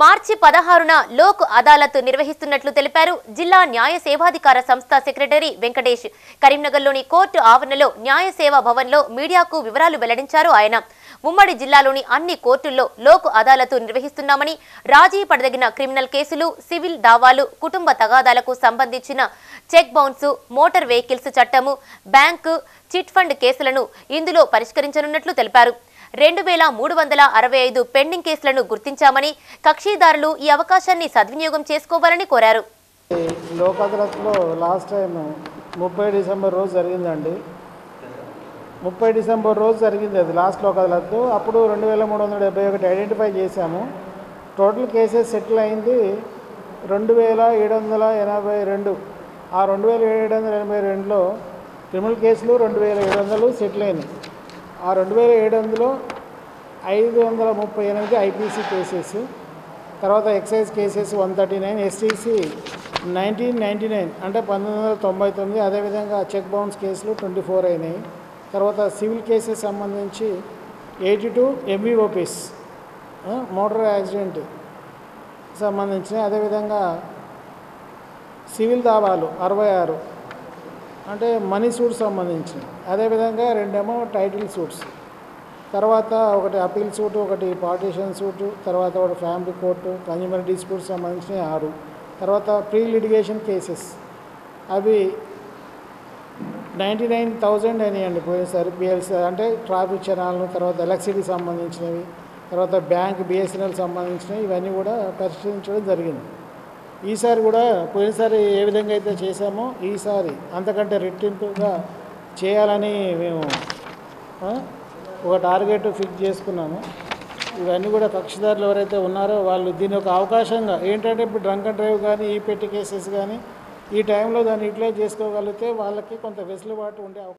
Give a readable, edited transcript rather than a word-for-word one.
మార్చి 16న లోక్ అదాలత్ నిర్వహిస్తున్నట్లు తెలిపారు జిల్లా న్యాయ సేవాధికార సంస్థ సెక్రటరీ వెంకటేష్. కరీంనగర్లోని కోర్టు ఆవరణలో న్యాయ సేవా భవన్లో మీడియాకు వివరాలు వెల్లడించారు ఆయన. ఉమ్మడి జిల్లాలోని అన్ని కోర్టుల్లో లోక్ అదాలత్ నిర్వహిస్తున్నామని, రాజీ పడదగిన క్రిమినల్ కేసులు, సివిల్ దావాలు, కుటుంబ తగాదాలకు సంబంధించిన చెక్ బౌన్స్, మోటార్ వెహికల్స్ చట్టము, బ్యాంకు, చిట్ ఫండ్ కేసులను ఇందులో పరిష్కరించనున్నట్లు తెలిపారు. 2365 పెండింగ్ కేసులను గుర్తించామని, కక్షిదారులు ఈ అవకాశాన్ని సద్వినియోగం చేసుకోవాలని కోరారు. లోక్ అదాలత్లో లాస్ట్ టైం 30 డిసెంబర్ రోజు జరిగిందండి. 30 డిసెంబర్ రోజు జరిగింది అది లాస్ట్ లోక్ అదాలత్. అప్పుడు 2371 ఐడెంటిఫై చేశాము. టోటల్ కేసెస్ సెటిల్ అయింది 2782. ఆ 2782లో క్రిమినల్ కేసులు 2700 సెటిల్ అయినాయి. ఆ 2700లో 538 ఐపీసీ కేసెస్, తర్వాత ఎక్సైజ్ కేసెస్ 139, ఎస్టీసీ 1999 అంటే 1999, అదేవిధంగా చెక్ బౌన్స్ కేసులు 24 అయినాయి. తర్వాత సివిల్ కేసెస్ సంబంధించి 82 ఎంవీఓపీస్, మోటార్ యాక్సిడెంట్ సంబంధించినవి. అదేవిధంగా సివిల్ దావాలు 66 అంటే మనీ సూట్స్ సంబంధించినవి. అదేవిధంగా 2 టైటిల్ సూట్స్, తర్వాత ఒకటి అపీల్ సూటు, ఒకటి పార్టీషన్ సూటు, తర్వాత ఒకటి ఫ్యామిలీ కోర్టు, కన్జ్యూమర్ డిస్ప్యూట్స్ సంబంధించినవి 6. తర్వాత ప్రీ లిటిగేషన్ కేసెస్ అవి 99,000 అయినాయండి పోయినసారి. పిఎల్సీ అంటే ట్రాఫిక్ చలాన్లు, తర్వాత ఎలక్ట్రిసిటీ సంబంధించినవి, తర్వాత బ్యాంక్, బిఎస్ఎన్ఎల్ సంబంధించినవి, ఇవన్నీ కూడా పరిష్కరించడం జరిగింది. ఈసారి కూడా పోయినసారి ఏ విధంగా అయితే చేశామో ఈసారి అంతకంటే రెట్టింపుగా చేయాలని మేము ఒక టార్గెట్ ఫిక్స్ చేసుకున్నాము. ఇవన్నీ కూడా కక్షిదారులు ఎవరైతే ఉన్నారో వాళ్ళు దీని ఒక అవకాశంగా ఏంటంటే ఇప్పుడు డ్రంక్ అండ్ డ్రైవ్ కానీ, ఈ పెట్టి కేసెస్ కానీ ఈ టైంలో దాన్ని యూటిలైజ్ చేసుకోగలిగితే వాళ్ళకి కొంత వెసులుబాటు ఉండే